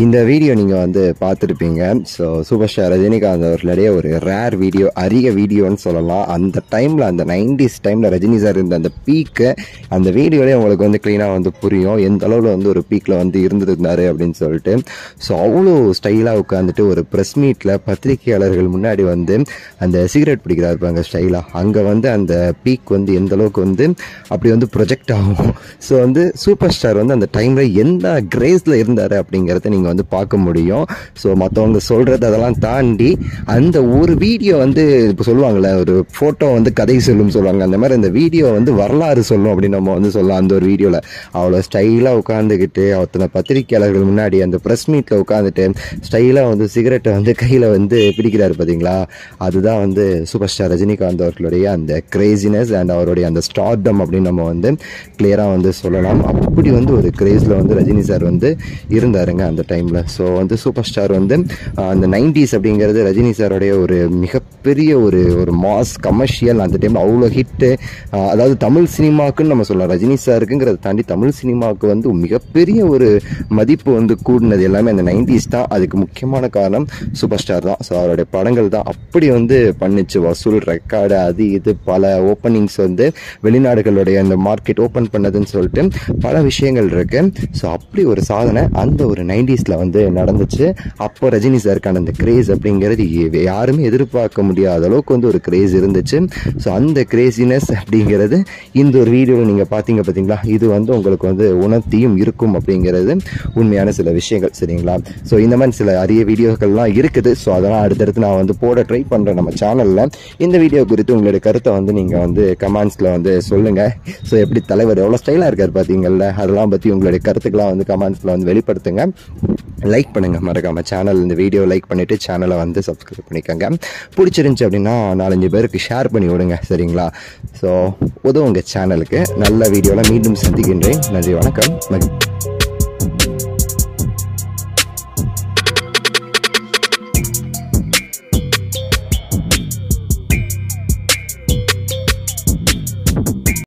இந்த வீடியோ நீங்கள் வந்து பார்த்துருப்பீங்க. ஸோ சூப்பர் ஸ்டார் ரஜினிகாந்த் அவர்களுடைய ஒரு ரேர் வீடியோ, அரிய வீடியோன்னு சொல்லலாம். அந்த டைமில், அந்த 90s டைமில் ரஜினி சார் இருந்த அந்த பீக்கை அந்த வீடியோலேயே உங்களுக்கு வந்து க்ளீனாக வந்து புரியும் எந்த அளவில் வந்து ஒரு பீக்கில் வந்து இருந்திருந்தார் அப்படின்னு சொல்லிட்டு. ஸோ அவ்வளோ ஸ்டைலாக உட்காந்துட்டு ஒரு ப்ரெஸ் மீட்டில் பத்திரிகையாளர்கள் முன்னாடி வந்து அந்த சிகரெட் பிடிக்கிறாரு பாருங்க ஸ்டைலாக. அங்கே வந்து அந்த பீக் வந்து எந்த அளவுக்கு வந்து அப்படி வந்து ப்ரொஜெக்ட் ஆகும். ஸோ வந்து சூப்பர் ஸ்டார் வந்து அந்த டைமில் எந்த கிரேஸில் இருந்தார் அப்படிங்கிறத நீங்கள் வந்து பார்க்க முடியும். ஸோ மற்றவங்க சொல்கிறது அதெல்லாம் தாண்டி அந்த ஒரு வீடியோ வந்து இப்போ சொல்லுவாங்கள்ல, ஒரு ஃபோட்டோ வந்து கதை சொல்லும்னு சொல்லுவாங்க, அந்த மாதிரி அந்த வீடியோ வந்து வரலாறு சொல்லும் அப்படின்னு நம்ம வந்து சொல்லலாம். அந்த ஒரு வீடியோவில் அவ்வளோ ஸ்டைலாக உட்காந்துக்கிட்டு அத்தனை பத்திரிகையாளர்கள் முன்னாடி அந்த ப்ரெஸ் மீட்டில் உட்காந்துட்டு ஸ்டைலாக வந்து சிகரெட்டை வந்து கையில் வந்து பிடிக்கிறாரு பார்த்தீங்களா. அதுதான் வந்து சூப்பர் ஸ்டார் ரஜினிகாந்த் அவர்களுடைய அந்த கிரேசினஸ் அண்ட் அவருடைய அந்த ஸ்டார்டம் அப்படின்னு நம்ம வந்து கிளியராக வந்து சொல்லலாம். அப்படி வந்து ஒரு கிரேஸில் வந்து ரஜினி சார் வந்து இருந்தாருங்க அந்த டைமில். ஸோ வந்து சூப்பர் ஸ்டார் வந்து அந்த 90s அப்படிங்கிறது ரஜினி சாரோடைய ஒரு மிகப்பெரிய ஒரு மாஸ் கமர்ஷியல். அந்த டைமில் அவ்வளோ ஹிட்டு, அதாவது தமிழ் சினிமாக்குன்னு நம்ம சொல்லலாம். ரஜினி சாருக்குங்கிறத தாண்டி தமிழ் சினிமாவுக்கு வந்து மிகப்பெரிய ஒரு மதிப்பு வந்து கூடினது எல்லாமே அந்த 90s தான். அதுக்கு முக்கியமான காரணம் சூப்பர் ஸ்டார் தான். ஸோ அவருடைய படங்கள் தான் அப்படி வந்து பண்ணிச்சு. வசூல் ரெக்கார்டு அது இது பல ஓப்பனிங்ஸ் வந்து வெளிநாடுகளுடைய அந்த மார்க்கெட் ஓப்பன் பண்ணதுன்னு சொல்லிட்டு பல விஷயங்கள் இருக்கு. ஸோ அப்படி ஒரு சாதனை அந்த ஒரு 90sல வந்து நடந்துச்சு. அப்போ ரஜினி சாருக்கான அந்த கிரேஸ் அப்படிங்கிறது யாருமே எதிர்பார்க்க முடியாத அளவுக்கு வந்து ஒரு கிரேஸ் இருந்துச்சு. ஸோ அந்த கிரேசினஸ் அப்படிங்கிறது இந்த ஒரு வீடியோவில் நீங்கள் பார்த்தீங்களா, இது வந்து உங்களுக்கு வந்து உணர்த்தியும் இருக்கும் அப்படிங்கிறது உண்மையான சில விஷயங்கள். சரிங்களா. ஸோ இந்த மாதிரி சில அரிய வீடியோக்கள்லாம் இருக்குது. ஸோ அதெல்லாம் அடுத்தடுத்து நான் வந்து போட ட்ரை பண்ணுறேன் நம்ம சேனலில். இந்த வீடியோ குறித்து உங்களுடைய கருத்தை வந்து நீங்கள் வந்து கமெண்ட்ஸில் வந்து சொல்லுங்கள். ஸோ எப்படி தலைவர் எவ்வளோ ஸ்டைலாக இருக்கார் பார்த்தீங்கல்ல, அதெல்லாம் பற்றி உங்களுடைய கருத்துக்கெல்லாம் வந்து கமெண்ட்ஸில் வந்து வெளிப்படுத்துங்க. லைக் பண்ணுங்கள் மறக்காமல் சேனல். இந்த வீடியோ லைக் பண்ணிவிட்டு சேனலை வந்து சப்ஸ்கிரைப் பண்ணிக்கோங்க. பிடிச்சிருந்துச்சி அப்படின்னா 4-5 பேருக்கு ஷேர் பண்ணி விடுங்க. சரிங்களா. ஸோ உதவுங்க சேனலுக்கு. நல்ல வீடியோவில் மீண்டும் சந்திக்கின்றேன். நன்றி, வணக்கம், மகிழ்ச்சி.